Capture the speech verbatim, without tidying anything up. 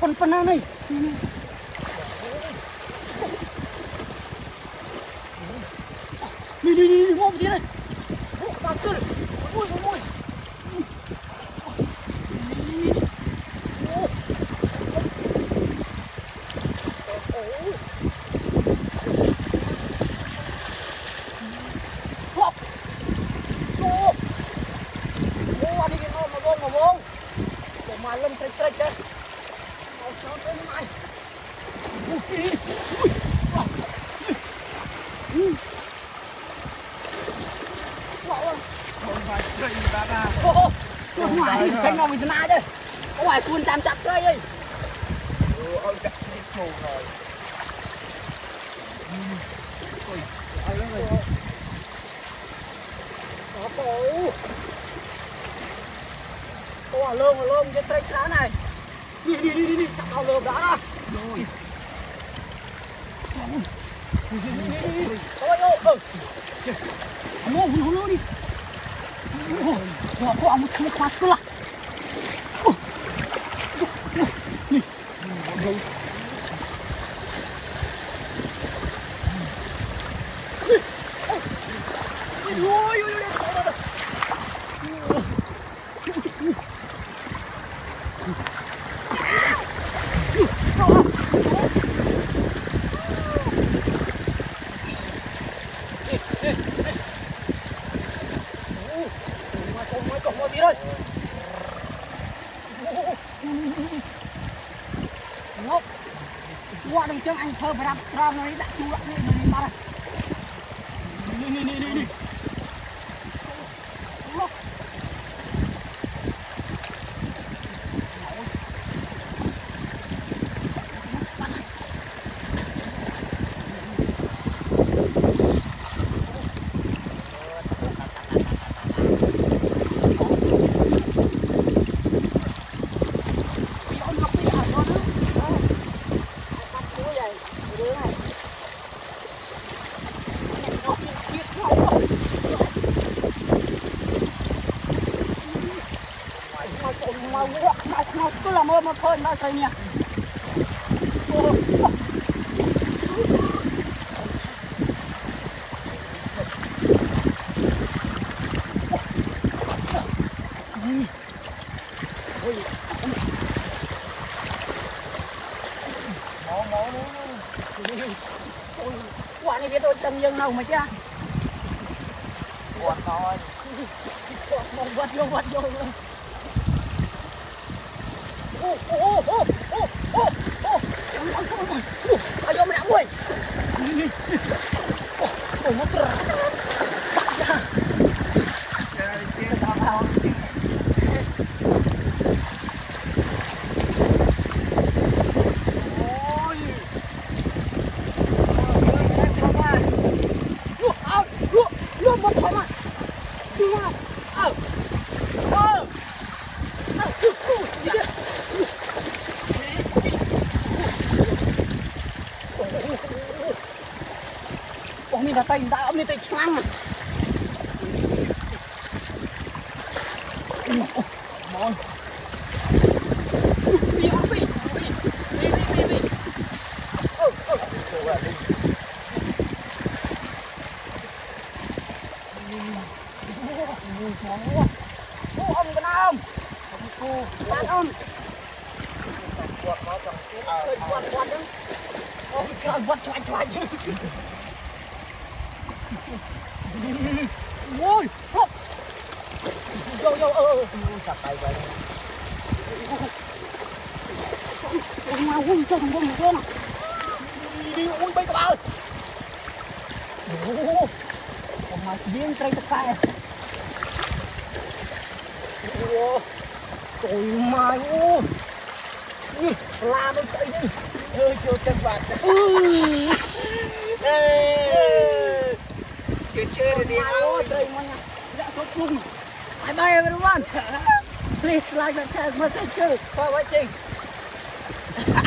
con phân này đi đi đi ngô một tí này bao tư ui ui ui mà lâm trách trách đấy nó cho tới mai ui ui wow không phải chơi ra ra ô ô ngoài tranh nó mình thế nào đây ngoài cuốn chạm chặt chơi đi ôi chặt đi sầu rồi ôi ai lên rồi đó cổ ô à lơm à lơm cái trái chá này đi đi đi đi đi chặt vào lơm đá ra rồi ôi ôi ôi ngô ngô ngô đi ngô có một cái khóa cơ là đi ôi ôi ôi qua đằng trước anh thơ phải đạp strong này đã chú lại này này ba này đi đi đi đi đi mà nó nó cứ làm ơn một thôi nó thấy nhỉ quả này biết đôi chân dân nào mà chứ quạt thôi quạt quạt vô quạt vô luôn ô ô ô ô ô ô ayo mẹ ơi ôi nó trật ra mình là tay đã ôm lên tay chăng mòn đi đi đi đi đi đi ô ô ô ông cái nào ông bạn ông quạt nó trong quạt quạt đó ô trời quạt choài choài ôi hop vô vô ơ chặt tay vậy ông mau quân cho thằng quân một con đi ui bay các bạn ôi ông mau biến trái tất cả ôi trời mai ôi la nó chạy đi ơi chưa chân vạt chơi chơi đi bye bye everyone. Please like and share my picture for watching.